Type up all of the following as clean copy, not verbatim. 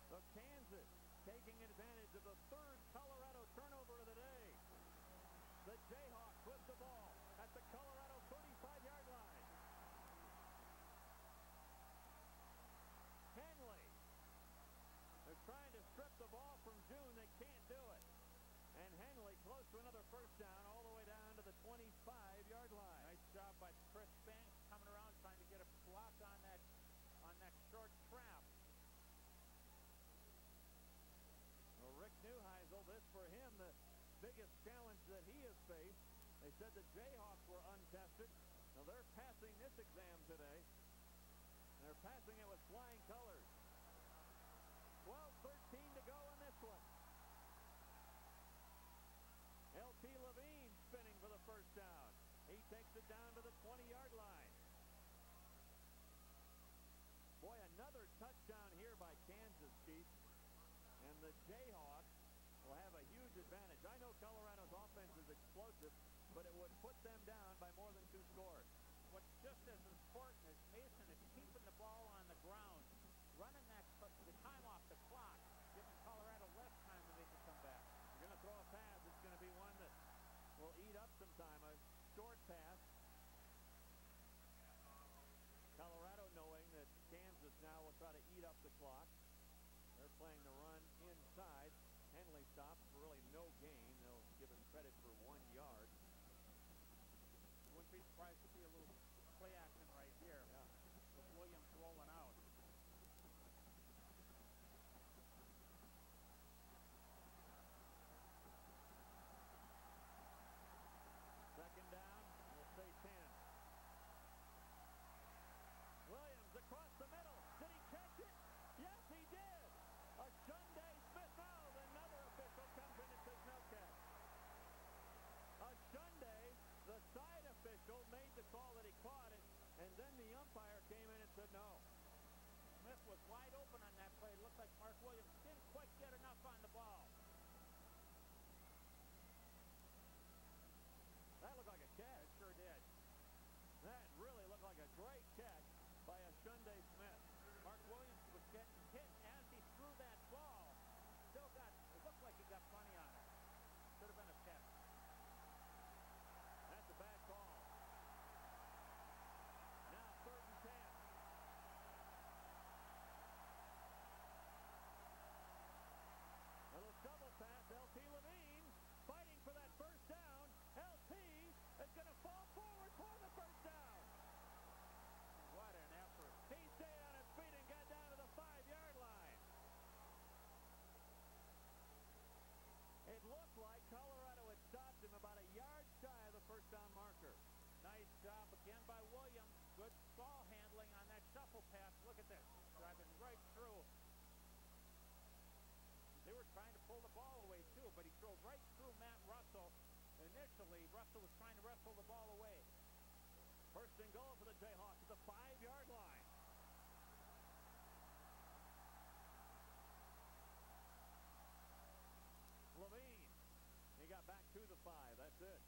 So Kansas taking advantage of the third Colorado turnover of the day. The Jayhawks with the ball at the Colorado 35-yard line. Henley. They're trying to strip the ball from June. They can't do it. And Henley close to another first down all the way down to the 25-yard line. Nice job by Chris Banks coming around trying to get a block on that short trap. Well, Rick Neuheisel, this for him, the biggest challenge that he has faced. They said the Jayhawks were untested. Now they're passing this exam today. They're passing it with flying colors. 12-13 to go in this one. L.T. Levine spinning for the first down. He takes it down to the 20-yard line. Boy, another touchdown here by Kansas, Chief. And the Jayhawks will have a huge advantage. I know Colorado's offense is explosive, but it would put them down by more than 2 scores. What's just as important as Mason is keeping the ball on the ground, running the time off the clock, giving Colorado less time to make a comeback. You're going to throw a pass. It's going to be one that will eat up some time. A short pass. Colorado knowing that Kansas now will try to eat up the clock. They're playing the run inside. Henley stops for really no gain. They'll give him credit for 1 yard. Wouldn't be surprised to see a little play action right here. Yeah. With Williams rolling out. Second down, we'll say 10. Williams across the middle. Did he catch it? Yes, he did. A Shunday Smith foul. Another official comes in and says no catch. A Shunday, the side official, made the call that he caught it, and then the umpire came in and said no. Smith was wide open on that play. It looked like Mark Williams didn't quite get enough on the ball. That looked like a catch. It sure did. That really looked like a great catch by a Shunday Smith. Mark Williams was getting hit as he threw that ball. It looked like he got plenty on it. Should have been a catch. That's a bad call. Now 3rd and 10. Little shovel pass. L.T. Levine fighting for that first down. L.T. is going to fall forward for the first down. What an effort. He stayed on his feet and got down to the 5-yard line. It looked like Colorado had stopped him about a yard shy of the first down marker. Nice job again by Williams. Good ball handling on that shuffle pass. Look at this. Driving right through. They were trying to pull the ball away too, but he drove right through Matt Russell. Initially, Russell was trying to wrestle the ball away. First and goal for the Jayhawks at the 5-yard line. Levine. He got back to the 5. That's it.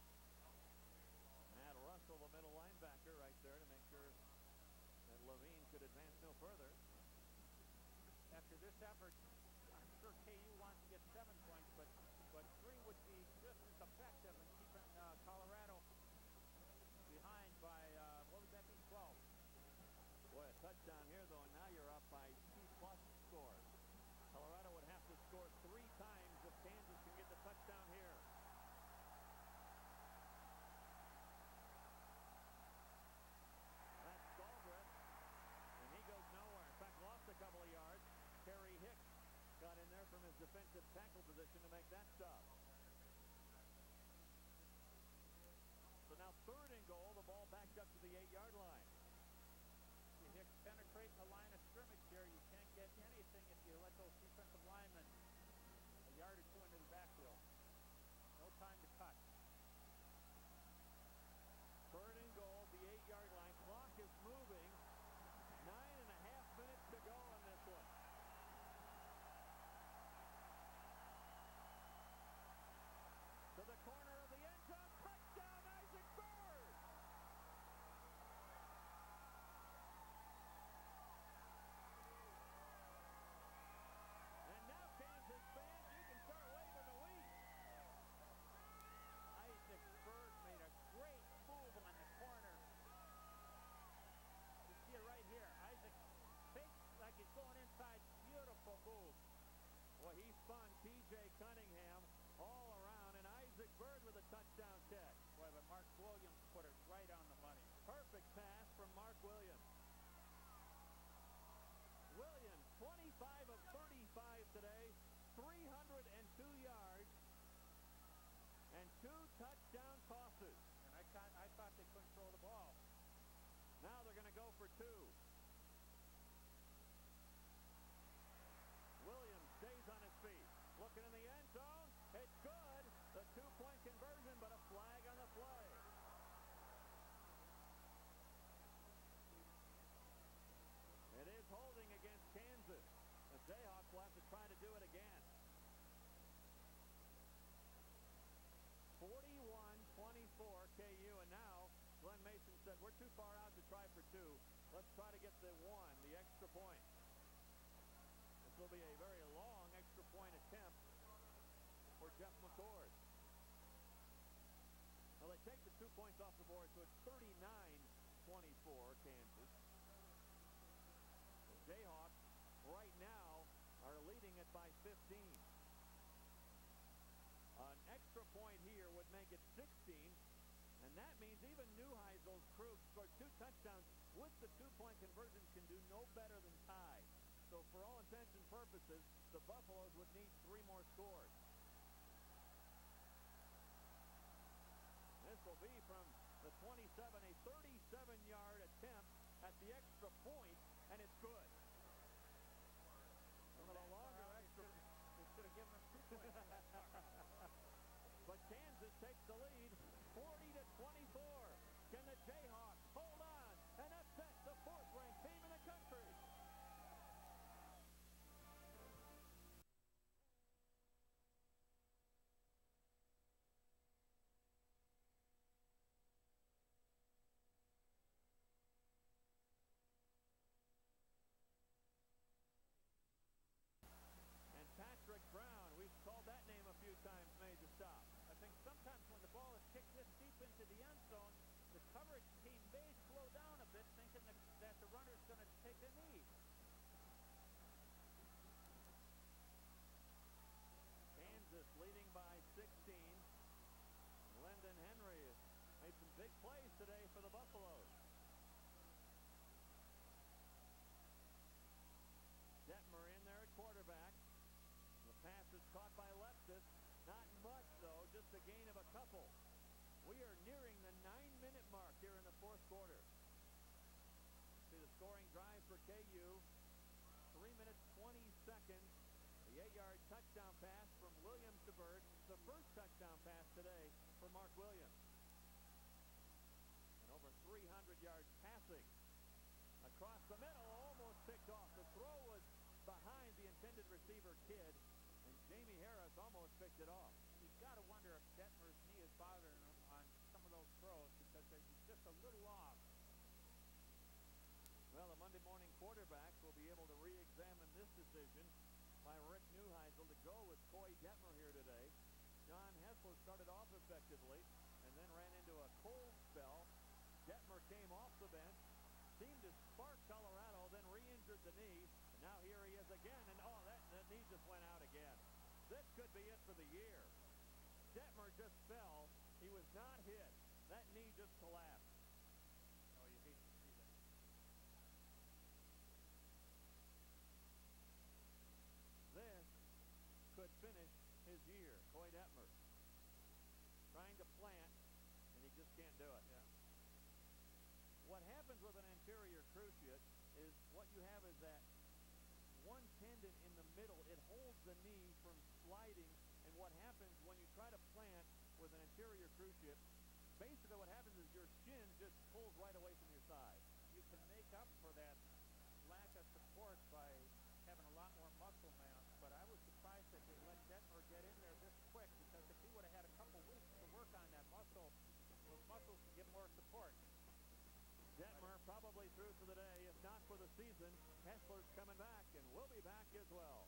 Matt Russell, the middle linebacker, right there to make sure that Levine could advance no further. After this effort, I'm sure KU wants to get 7 points, but 3 would be just as effective in keeping Colorado behind by, what would that be, 12. Boy, a touchdown here, though, and now you're up by 2+ scores. Colorado would have to score 3 times if Kansas can get the touchdown here. That's Galbraith, and he goes nowhere. In fact, lost a couple of yards. Kerry Hicks got in there from his defensive perfect pass from Mark Williams. Williams, 25 of 35 today, 302 yards, and 2 touchdown tosses. And I thought they couldn't throw the ball. Now they're going to go for 2. Williams stays on his feet. Looking in the end zone. It's good. The 2-point conversion, but a flag on the play. It is holding against Kansas. The Jayhawks will have to try to do it again. 41-24 KU, and now Glenn Mason said, we're too far out to try for 2. Let's try to get the 1, the extra point. This will be a very long extra point attempt for Jeff McCord. Well, they take the 2 points off the board, so it's 39-24 Kansas. The Jayhawks right now are leading it by 15. An extra point here would make it 16, and that means even Neuheisel's crew scored 2 touchdowns with the 2-point conversion can do no better than tie. So for all intents and purposes, the Buffaloes would need 3 more scores. This will be from the 27, a 37-yard attempt at the extra point, and it's good. Some of the longer extra. They should have given him 2 points. But Kansas takes the lead, 40-24. Can the Jayhawks hold on and upset the 4th-ranked team in the country? And Patrick Brown, we've called that name a few times, made the stop. I think sometimes when the ball is kicked this deep into the end zone, the coverage team may slow down a bit, thinking that the runner's going to take a knee. Kansas leading by 16. Lyndon Henry made some big plays today for the Buffaloes. Detmer in there at quarterback. The pass is caught by Leptis. Not much, though, just a gain of a couple. We are nearing the 9-minute mark here in the 4th quarter. See the scoring drive for KU. 3 minutes, 20 seconds. The 8-yard touchdown pass from Williams to Bird. The first touchdown pass today for Mark Williams. And over 300 yards passing. Across the middle, almost picked off. The throw was behind the intended receiver, Kidd. And Jamie Harris almost picked it off. You've got to wonder if Detmer's knee is bothering him on some of those throws because he's just a little off. Well, the Monday morning quarterbacks will be able to re-examine this decision by Rick Neuheisel to go with Coy Detmer here today. John Hessler started off effectively and then ran into a cold spell. Detmer came off the bench, seemed to spark Colorado, then re-injured the knee. And now here he is again, and that knee just went out again. This could be it for the year. Detmer just fell. He was not hit. That knee just collapsed. Oh, you hate to see that. This could finish his year. Coy Detmer trying to plant, and he just can't do it. Yeah. What happens with an anterior cruciate is what you have is that one tendon in the middle. It holds the knee from sliding, and what happens when you try to plant with an anterior cruciate, basically what happens is your shin just pulls right away from your side. You can make up for that lack of support by having a lot more muscle mass, but I was surprised that they let Detmer get in there this quick because if he would have had a couple weeks to work on that muscle, those muscles can give more support. Detmer probably through for the day, if not for the season. Hessler's coming back, and we'll be back as well.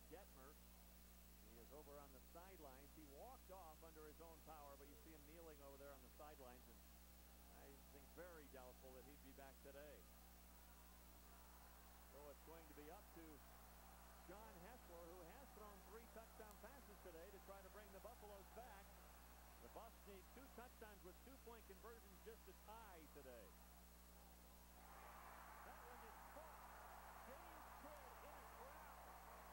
Detmer. He is over on the sidelines. He walked off under his own power, but you see him kneeling over there on the sidelines, and I think very doubtful that he'd be back today. So it's going to be up to John Hessler, who has thrown 3 touchdown passes today to try to bring the Buffaloes back. The Buffs need 2 touchdowns with 2-point conversions just to tie today. That one is caught. James Kidd in a crowd.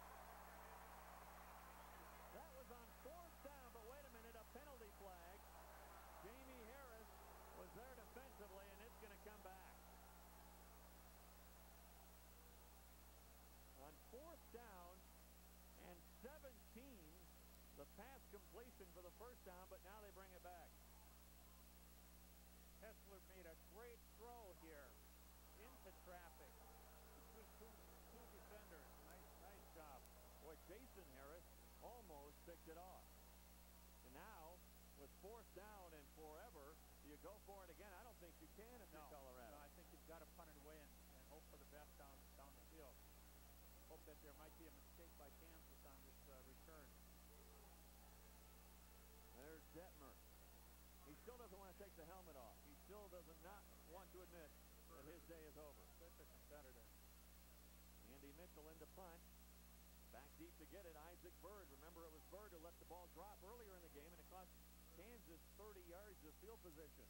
That was on 4th down, but wait a minute, a penalty flag. Jamie Harris was there defensively, and it's going to come back. On 4th down and 17, the pass completion for the first down, but now they bring it back. Hessler made a great throw here into traffic between two defenders. Nice job. Boy, Jason Harris almost picked it off. And now, with 4th down and forever, do you go for it again? I don't think you can if you're Colorado. No, I think you've got to punt it away and hope for the best down the field. Hope that there might be a mistake by Kansas on this return. There's Detmer. He still doesn't want to take the helmet off. He still does not want to admit that his day is over. Such a competitor. Andy Mitchell into punt. Back deep to get it, Isaac Bird. Remember, it was Bird who let the ball drop earlier in the game, and it cost Kansas 30 yards of field position.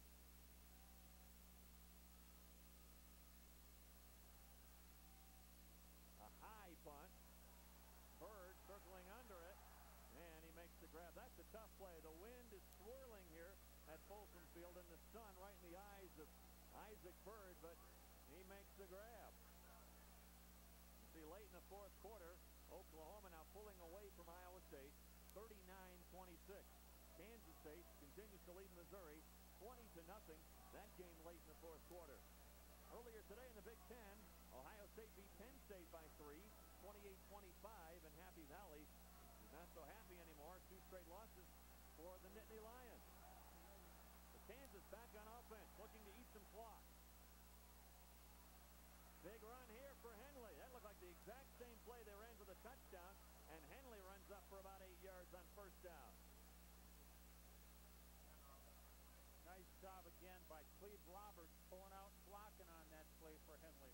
A high punt. Bird circling under it, and he makes the grab. That's a tough play. The wind is swirling here at Folsom Field, and the sun right in the eyes of Isaac Bird, but he makes the grab. You see, late in the 4th quarter, Oklahoma now pulling away from Iowa State, 39-26. Kansas State continues to lead Missouri 20-0. That game late in the 4th quarter. Earlier today in the Big Ten, Ohio State beat Penn State by 3, 28-25, and Happy Valley is not so happy anymore. 2 straight losses for the Nittany Lions. But Kansas back on offense, looking to eat some clock. Big run here for Henley. That looked like the exact same play they ran for the touchdown, and Henley runs up for about 8 yards on 1st down. Nice job again by Cleve Roberts pulling out and blocking on that play for Henley.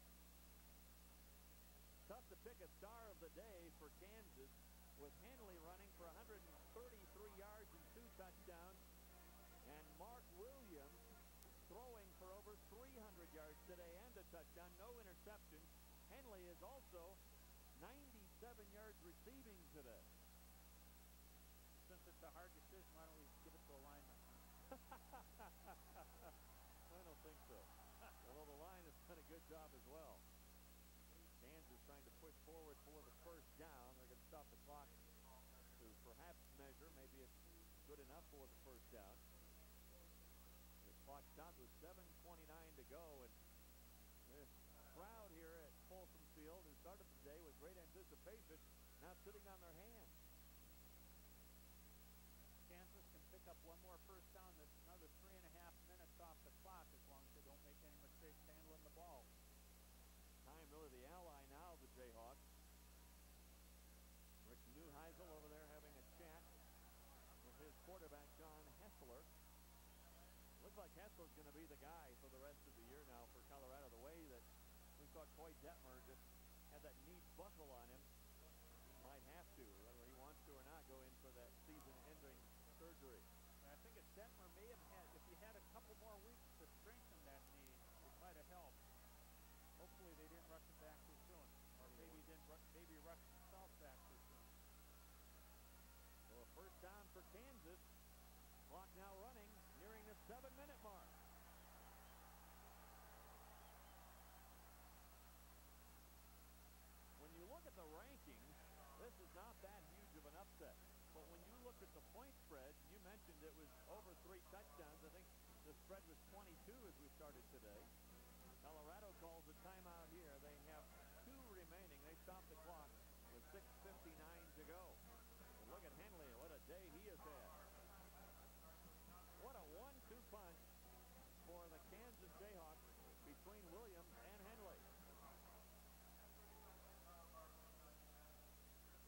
Tough to pick a star of the day for Kansas, with Henley running for 133 yards and 2 touchdowns, and Mark Williams throwing for over 300 yards today and a touchdown, no interceptions. Henley is also 97 yards receiving today. Since it's a hard decision, why don't we give it to a lineman? I don't think so. Although the line has done a good job as well. Kansas trying to push forward for the 1st down. They're going to stop the clock to perhaps measure. Maybe it's good enough for the 1st down. The clock stopped with 7:29 to go, and this crowd here at Folsom Field, who started the day with great anticipation, now sitting on their hands. Kansas can pick up one more 1st down. That's another 3.5 minutes off the clock as long as they don't make any mistakes handling the ball. Ty Miller, the ally now of the Jayhawks. Rick Neuheisel over there having a chat with his quarterback, John Hessler. Looks like Hessler's going to be the guy for the rest of the year now for Colorado. The way that we thought Coy Detmer just had that knee buckle on him, he might have to, whether he wants to or not, go in for that season-ending surgery. And I think if Detmer may have had, if he had a couple more weeks to strengthen that knee, it might have helped. Hopefully they didn't rush him back too soon, or maybe he didn't. Maybe rushed himself back too soon. So a 1st down for Kansas. Clock now running, nearing the 7-minute mark. When you look at the rankings, this is not that huge of an upset. But when you look at the point spread, you mentioned it was over 3 touchdowns. I think the spread was 22 as we started today. Colorado calls a timeout here. They have 2 remaining. They stop the clock with 6:59 to go. And look at Henley. What a day he has had. What a 1-2 punch for the Kansas Jayhawks between Williams and Henley.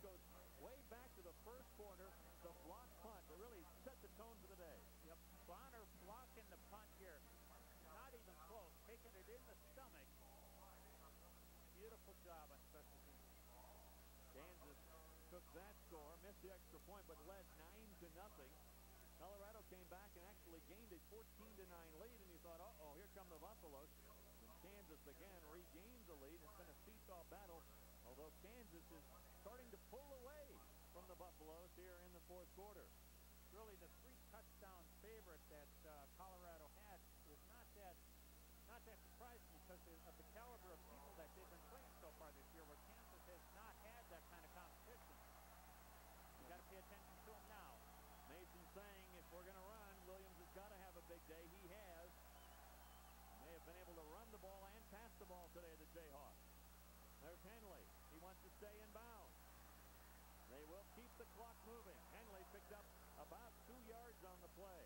goes way back to the first quarter, the block punt that really set the tone for the day. Yep, Bonner blocking the punt here. Not even close, taking it in the stomach. Beautiful job on special teams. Kansas took that score, missed the extra point, but led 9-0. Colorado came back and actually gained a 14-9 lead, and you thought, uh-oh, here come the Buffaloes. And Kansas again regains the lead. It's been a seesaw battle, although Kansas is starting to pull away from the Buffaloes here in the fourth quarter. Really, the 3-touchdown favorite that Colorado had was not that surprising because of the caliber of people that they've been playing so far this year, where Kansas has not had that kind of competition. You got to pay attention to them now. Mason saying if we're going to run, Williams has got to have a big day. He has. They have been able to run the ball and pass the ball today, the Jayhawks. There's Henley. He wants to stay in bounds. They will keep the clock moving. Henley picked up about 2 yards on the play.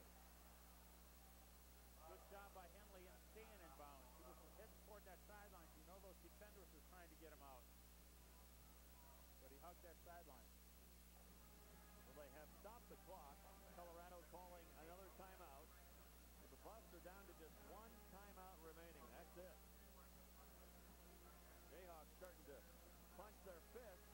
Good job by Henley in staying in bounds. He was heading toward that sideline. You know those defenders were trying to get him out. But he hugged that sideline. Well, they have stopped the clock. Colorado calling another timeout. So the Buffs are down to just 1 timeout remaining. That's it. Jayhawks starting to punch their fists.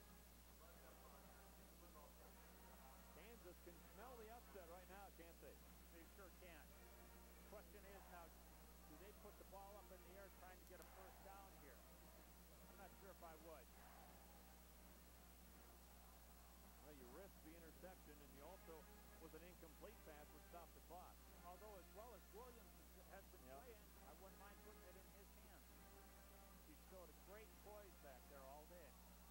Kansas can smell the upset right now, can't they? They sure can. The question is now, do they put the ball up in the air trying to get a first down here? I'm not sure if I would. Well, you risk the interception, and you also, with an incomplete pass, would stop the clock. Although as well as Williams has been playing, I wouldn't mind putting it in his hands. He showed a great poise back there all day.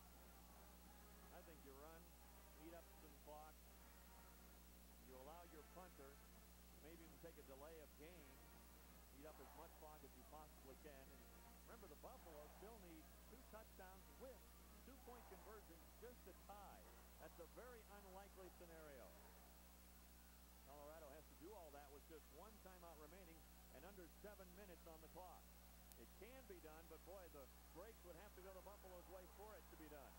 I think you run, eat up some clock. You allow your punter, maybe even take a delay of game, eat up as much clock as you possibly can. And remember, the Buffalo still need 2 touchdowns with 2-point conversions just to tie. That's a very unlikely scenario. Colorado has to do all that with just 1 timeout remaining and under 7 minutes on the clock. It can be done, but boy, the breaks would have to go the Buffalo's way for it to be done.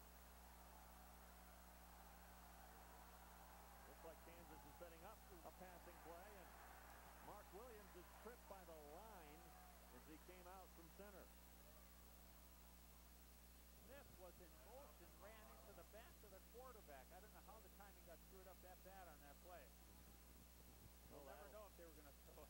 Looks like Kansas is setting up a passing play, and Mark Williams is tripped by the line as he came out from center. Smith was in motion, ran into the back of the quarterback. I don't know how the timing got screwed up that bad on that play. We'll never know if they were going to throw it.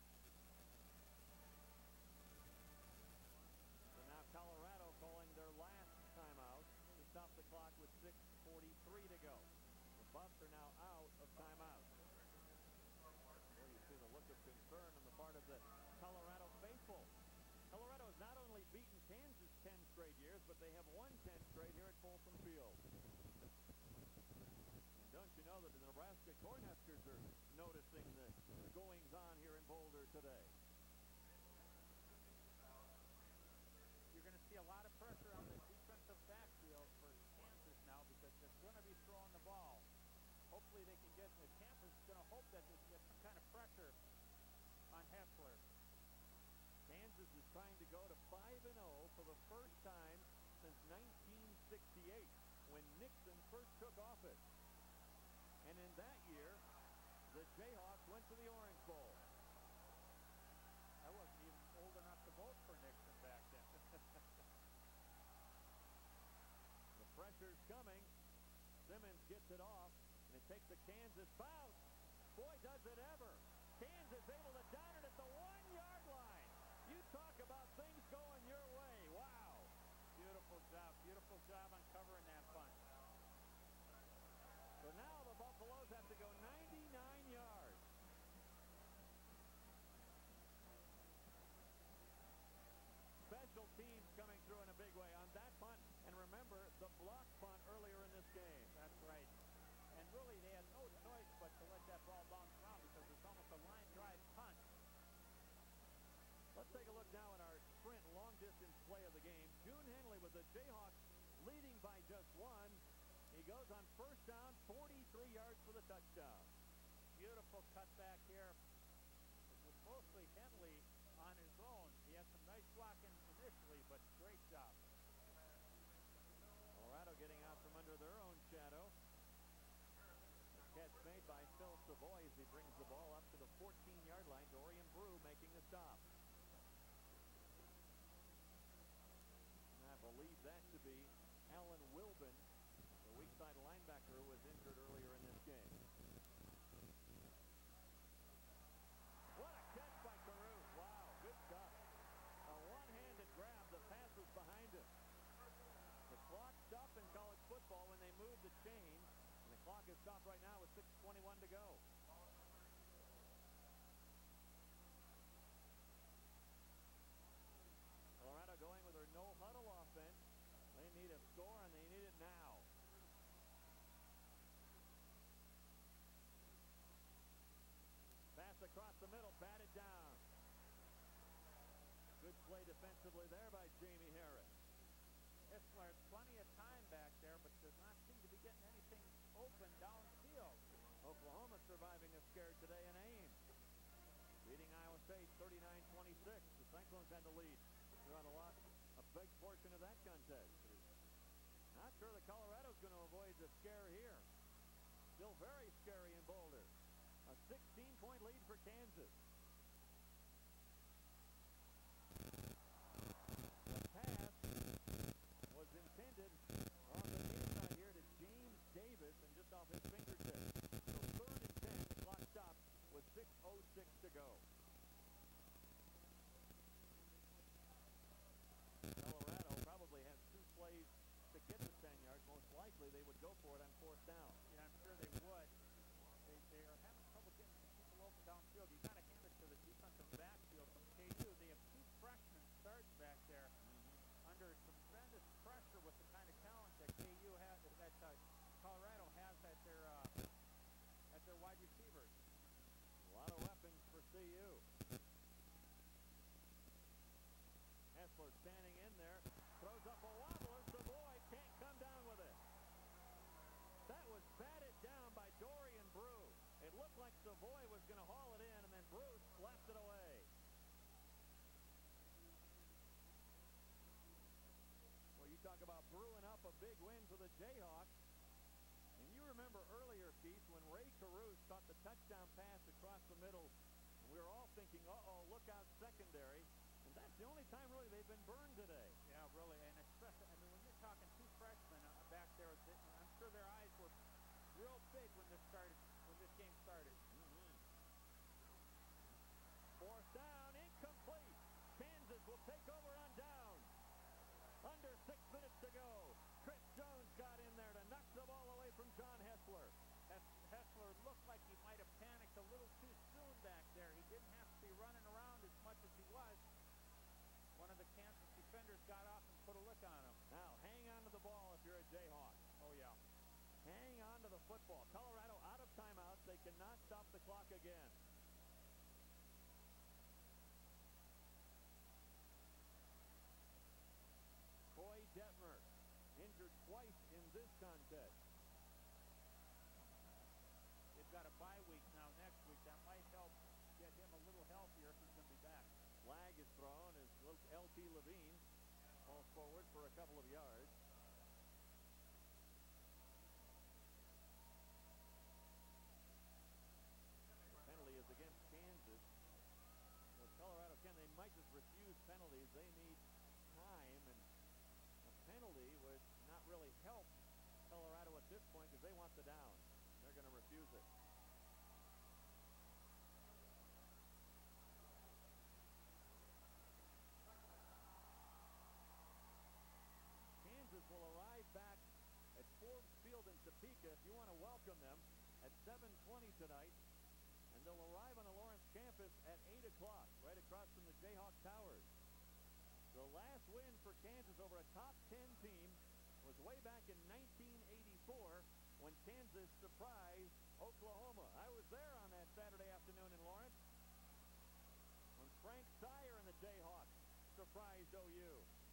So now Colorado calling their last timeout to stop the clock with 6:43 to go. The Buffs are now out of timeout. There you see the look of concern on the part of the Colorado faithful. Colorado has not only beaten Kansas 10 straight years, but they have won 10 straight here at Folsom Field. And don't you know that the Nebraska Cornhuskers are noticing the goings-on here in Boulder today? You're going to see a lot of pressure on the defensive backfield for Kansas now because they're going to be throwing the ball. Hopefully they can get, Kansas is going to hope that they can get some kind of pressure on Hessler. Kansas is trying to go to 5-0 for the first time since 1968 when Nixon first took office. And in that year, the Jayhawks went to the Orange Bowl. I wasn't even old enough to vote for Nixon back then. The pressure's coming. Simmons gets it off, and it takes a Kansas bounce. Boy, does it ever. Kansas able to down it at the 1-yard line. You talk about things going your way. Wow. Beautiful job on covering that punt. So now the Buffaloes have to go 99 yards. Special teams coming through in a big way on that punt. And remember, the block punt earlier in this game. That's right. And really, they had no choice but to let that ball bounce around because it's almost a line drive punt. Let's take a look now at our Sprint long-distance play of the game. June Henley with the Jayhawks leading by just 1. He goes on first down, 43 yards for the touchdown. Beautiful cutback here. It was mostly Henley on his own. He had some nice blocking initially, but great job. Colorado getting out from under their own shadow. Savoy as he brings the ball up to the 14-yard line. Dorian Brew making the stop. And I believe that to be Alan Wilbin, the weak side linebacker who was injured earlier in this game. What a catch by Carew. Wow, good stuff. A one-handed grab. The pass was behind him. The clock stopped in college football when they moved the chains. And the clock is stopped right now with 6:21 to go. Colorado going with their no-huddle offense. They need a score, and they need it now. Pass across the middle, batted down. Good play defensively there by Jamie Harris. Hessler had plenty of time back there, but does not seem to be getting anything open downfield. Oklahoma surviving a scare today in Ames. Beating Iowa State 39-26. The Cyclones had the lead throughout a big portion of that contest. Not sure that Colorado's going to avoid the scare here. Still very scary in Boulder. A 16-point lead for Kansas. The pass was intended on the near side here to James Davis and just off his fingertips. So 3rd and 10, the clock stopped with 6:06 to go. Colorado probably has 2 plays to get the 10 yards. Most likely they would go for it on 4th down. Yeah, I'm sure they would. They are having trouble getting people open downfield. You got to hand it to the defensive backfield from KU. They have 2 freshmen starts back there under tremendous pressure with the kind of talent that KU has, that Colorado has at their wide receivers. A lot of weapons for CU. Hessler standing in there, throws up a wobbler. Savoy can't come down with it. That was batted down by Dorian Brew. It looked like Savoy was going to haul it in, and then Bruce slapped it away. Well, you talk about brewing up a big win for the Jayhawks. And you remember earlier, Keith, when Ray Caruth caught the touchdown pass across the middle, and we were all thinking, uh-oh, look out secondary. And that's the only time really they've been burned today. Yeah, really, and especially, I mean, when you're talking 2 freshmen back there, I'm sure their eyes were real big when this game started. 4th down, incomplete. Kansas will take over on downs. Under 6 minutes to go. Chris Jones got in there to knock the ball away from John Hessler. Hessler looked like he might have panicked a little too soon back there. He didn't have to be running around as much as he was. One of the Kansas defenders got off and put a lick on him. Now, hang on to the ball if you're a Jayhawk. Oh, yeah. Hang on to the football. Colorado out of timeouts. They cannot stop the clock again. Troy Detmer, injured twice in this contest. They've got a bye week now next week. That might help get him a little healthier if he's going to be back. Flag is thrown as L.T. Levine falls forward for a couple of yards. Penalty is against Kansas. What Colorado can, they might just refuse penalties. They need time, and a penalty would not really help Colorado at this point because they want the down. They're going to refuse it. Kansas will arrive back at Forbes Field in Topeka if you want to welcome them at 7:20 tonight. And they'll arrive on the Lawrence campus at 8 o'clock, right across from the Jayhawk Towers. The last win for Kansas over a top 10 team was way back in 1984 when Kansas surprised Oklahoma. I was there on that Saturday afternoon in Lawrence when Frank Sire and the Jayhawks surprised OU.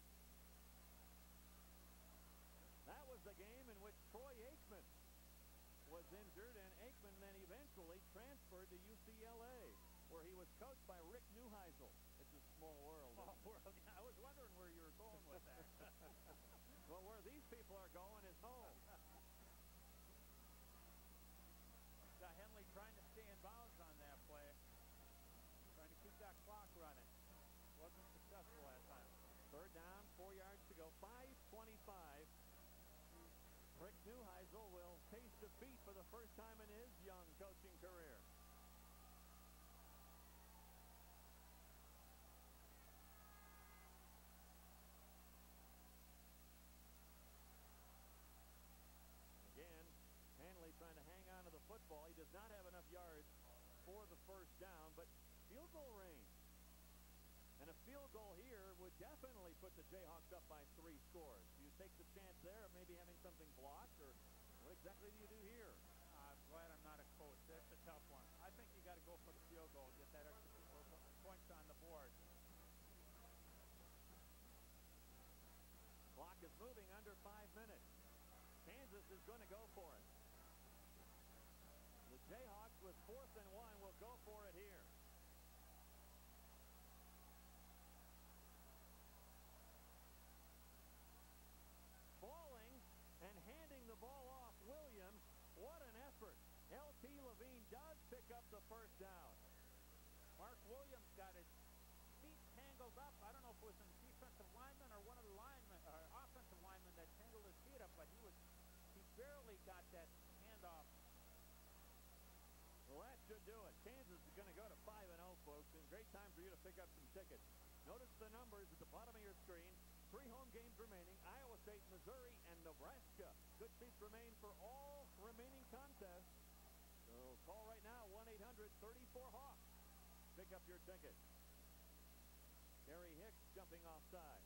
That was the game in which Troy Aikman was injured, and Aikman then eventually transferred to UCLA, where he was coached by Rick Neuheisel. It's a small world. Small world. Yeah, I was wondering where you were going with that. Well, where these people are going is home. Henley trying to stay Rick Neuheisel will taste defeat for the first time in his young coaching career. Again, Hanley trying to hang on to the football. He does not have enough yards for the first down, but field goal range. And a field goal here would definitely put the Jayhawks up by 3 scores. Do you take the chance there of maybe having something blocked, or what exactly do you do here? I'm glad I'm not a coach. That's a tough one. I think you got to go for the field goal, get that extra points on the board. Clock is moving under 5 minutes. Kansas is going to go for it. The Jayhawks with 4th and 1 will go for it here. Falling and handing the ball off, Williams. What an effort. L.T. Levine does pick up the first down. Mark Williams got his feet tangled up. I don't know if it was a defensive lineman or one of the linemen, or offensive lineman that tangled his feet up, but he barely got that handoff. Well, that should do it. Kansas is going to go to 5-0, folks, and great time for you to pick up some tickets. Notice the numbers at the bottom of your screen. 3 home games remaining: Iowa State, Missouri, and Nebraska. Good seats remain for all remaining contests. So call right now, 1-800-34-HAWK. Pick up your ticket. Gary Hicks jumping offside.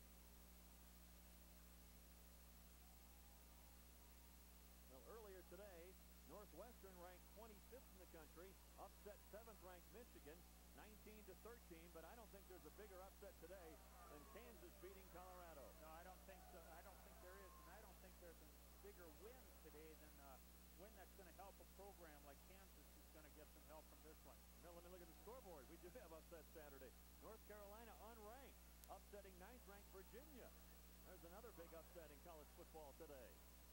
Well, earlier today, Northwestern ranked 25th in the country, upset 7th-ranked Michigan, 19-13, but I don't think there's a bigger upset today than Kansas beating Colorado. No, I don't think so. I don't think there is, and I don't think there's a bigger win today than a win that's going to help a program like Kansas, who's going to get some help from this one. Now, let me look at the scoreboard. We do have upset Saturday. North Carolina unranked, upsetting 9th-ranked Virginia. There's another big upset in college football today.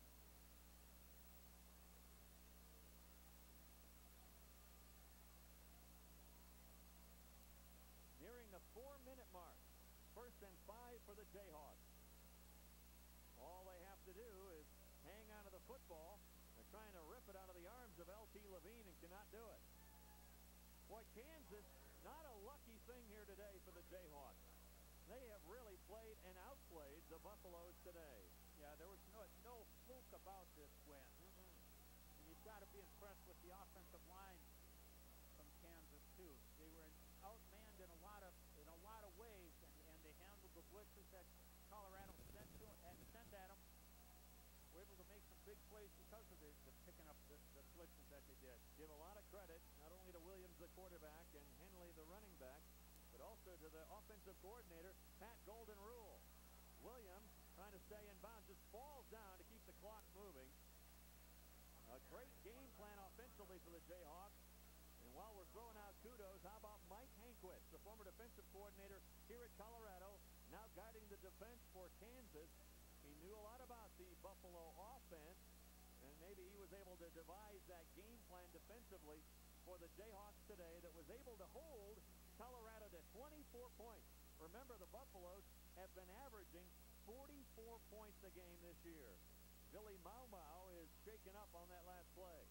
Nearing the 4-minute mark. 1st and 5 for the Jayhawks. All they have to do is hang on to the football. They're trying to rip it out of the arms of L.T. Levine and cannot do it. Boy, Kansas, not a lucky thing here today for the Jayhawks. They have really played and outplayed the Buffaloes today. Yeah, there was no fluke about this win. And you've got to be impressed with the offensive line from Kansas too. They were outmanned in a lot of ways, and they handled the blitzes that Colorado sent at them. Were able to make some big plays because of the picking up the blitzes that they did. Give a lot of credit not only to Williams, the quarterback, and Henley, the running back, but also to the offensive coordinator, Pat Golden Rule. Williams, trying to stay in bounds, just falls down to keep the clock moving. A great game plan offensively for the Jayhawks. And while we're throwing out kudos, how about Mike Hankwitz, the former defensive coordinator here at Colorado, now guiding the defense for Kansas. He knew a lot about the Buffalo offense, and maybe he was able to devise that game plan defensively for the Jayhawks today that was able to hold Colorado to 24 points. Remember, the Buffaloes have been averaging 44 points a game this year. Billy Mau is shaken up on that last play.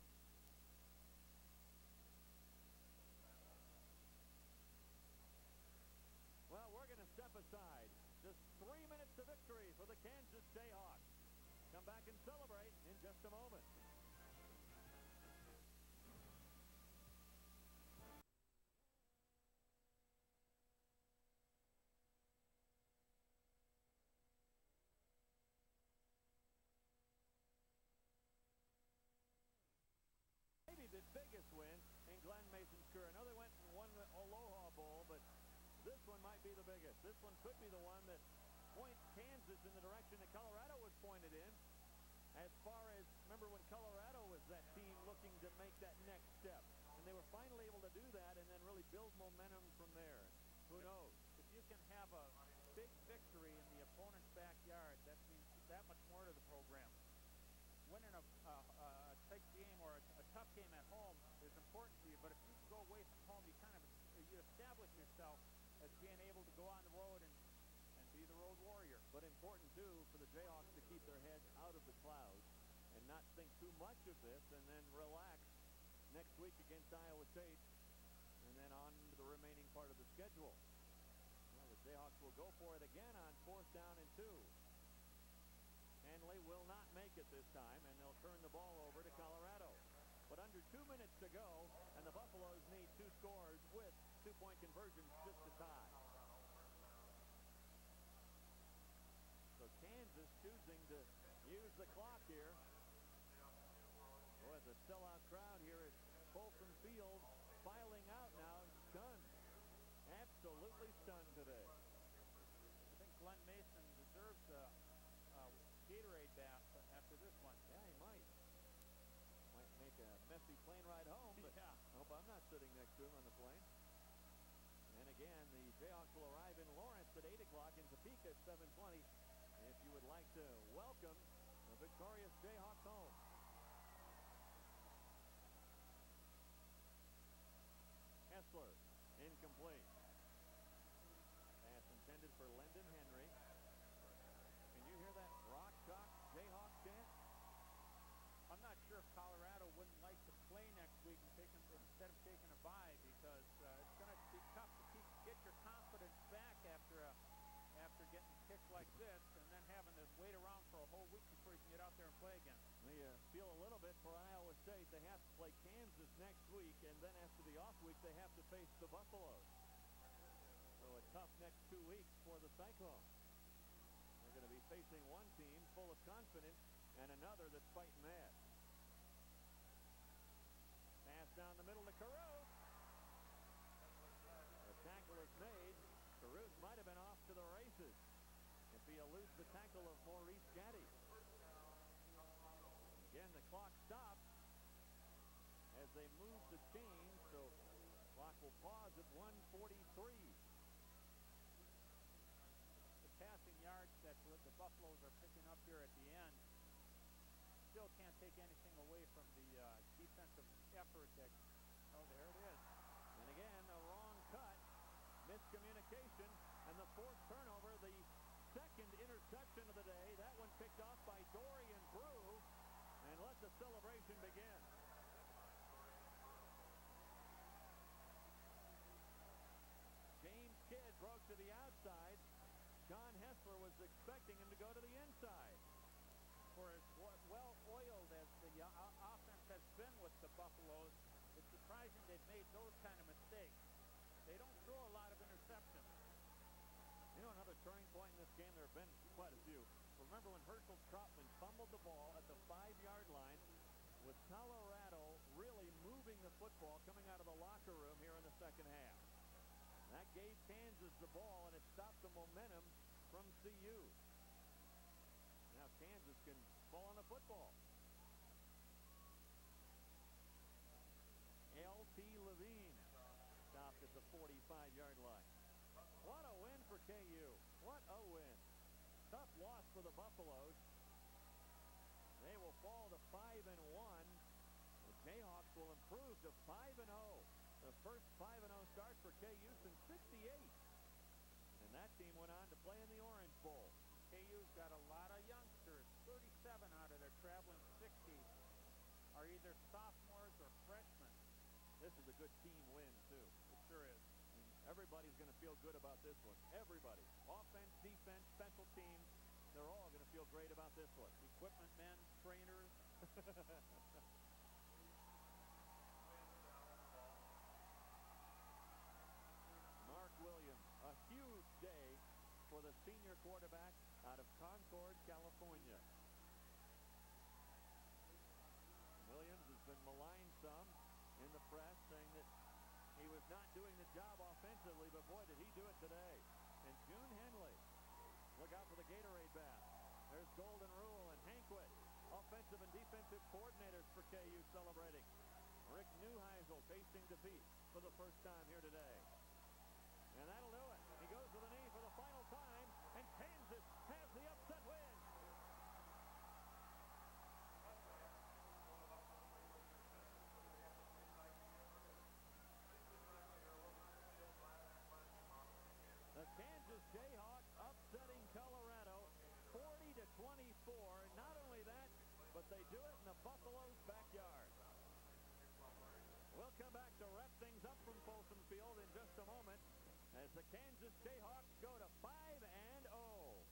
Well, we're going to step aside. Just 3 minutes to victory for the Kansas Jayhawks. Come back and celebrate in just a moment. Maybe the biggest win in Glenn Mason's career. I know they went and won the Aloha Bowl, but this one might be the biggest. This one could be the one that points Kansas in the direction that Colorado was pointed in. As far as, remember when Colorado was that team looking to make that next step. And they were finally able to do that and then really build momentum from there. Who knows? If you can have a big victory in the opponent's backyard, that means that much more to the program. Winning a tight game or a tough game at home is important to you, but if you go away from home, you establish yourself as being able to go on the road and be the road warrior. But important, too, for the Jayhawks to keep their heads out of the clouds and not think too much of this, and then relax next week against Iowa State, and then on to the remaining part of the schedule. Well, the Jayhawks will go for it again on 4th down and 2. Henley will not make it this time, and they'll turn the ball over to Colorado. But under 2 minutes to go, and the Buffaloes need 2 scores with 2-point conversions just to tie. So Kansas choosing to use the clock here. Boy, the sellout crowd here at Folsom Field filing out now, stunned. Absolutely stunned today. I think Glenn Mason deserves a Gatorade bath after this one. Yeah, he might. Might make a messy plane ride home, but yeah. I hope I'm not sitting next to him on the plane. And again, the Jayhawks will arrive in Lawrence at 8 o'clock, in Topeka at 7:20. If you would like to welcome the victorious Jayhawks home. Hessler, incomplete. Pass intended for Lendon Henry. Can you hear that rock chalk Jayhawk chant? I'm not sure if Colorado wouldn't like to play next week instead of taking a bye, because it's going to be tough to get your confidence back after getting kicked like this, and then having to wait around for a whole week before you can get out there and play again. They feel a little bit for Iowa State. They have to play Kansas next week, and then after the off week, they have to face the Buffaloes. So a tough next 2 weeks for the Cyclones. They're going to be facing one team full of confidence and another that's fighting mad. Pass down the middle to Caruth. The tackle is made. Caruth might have been off to the races if he eludes the tackle of Maurice Gaddy. Again, the clock stops as they move the chain, so clock will pause at 1:43. The passing yards that the Buffaloes are picking up here at the end still can't take anything away from the defensive effort that, oh, there it is. And again, a wrong cut, miscommunication, and the 4th turnover, the 2nd interception of the day. That one picked off by Dorian Brew, and let the celebration begin. James Kidd broke to the outside. John Hessler was expecting him to go to the inside. For as well-oiled as the offense has been with the Buffaloes, it's surprising they've made those kind of mistakes. They don't throw a lot of interceptions. You know, another turning point in this game, there have been quite a few. Remember when Herschel Trautman fumbled the ball at the 5-yard line, with Colorado really moving the football coming out of the locker room here in the second half. That gave Kansas the ball, and it stopped the momentum from CU. Now Kansas can fall on the football. L.T. Levine stopped at the 45-yard line. What a win for KU. What a win. Tough loss for the Buffaloes. They will fall to 5-1. The Jayhawks will improve to 5-0. The first 5-0 start for KU since '68. And that team went on to play in the Orange Bowl. KU's got a lot of youngsters. 37 out of their traveling 60 are either sophomores or freshmen. This is a good team win, too. It sure is. I mean, everybody's going to feel good about this one. Everybody. Offense, defense, special teams. They're all going to feel great about this one. Equipment men, trainers. Mark Williams, a huge day for the senior quarterback out of Concord, California. Williams has been maligned some in the press, saying that he was not doing the job offensively, but boy, did he do it today. And June Henley, look out for the Gatorade bath. There's Golden Rule and Hankwit, offensive and defensive coordinators for KU celebrating. Rick Neuheisel tasting defeat for the first time here today. And that'll do it. He goes to the knee for the final time, and Kansas has the upset win. The Kansas Jayhawks upsetting Colorado 40-24. do it in the Buffalo's backyard. We'll come back to wrap things up from Folsom Field in just a moment as the Kansas Jayhawks go to 5-0.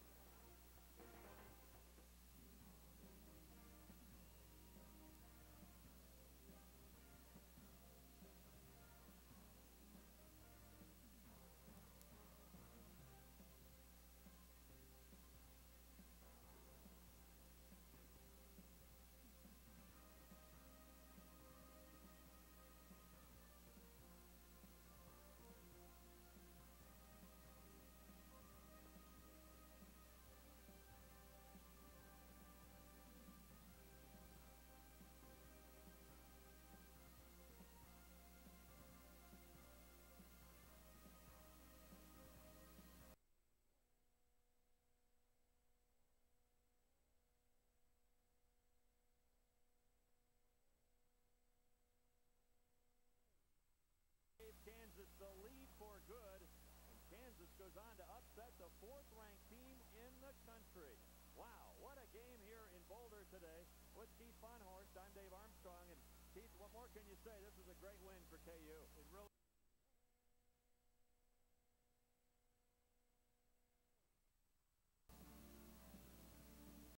Kansas the lead for good, and Kansas goes on to upset the 4th-ranked team in the country. Wow, what a game here in Boulder today with Keith Von Horst. I'm Dave Armstrong, and Keith, what more can you say? This is a great win for KU. It really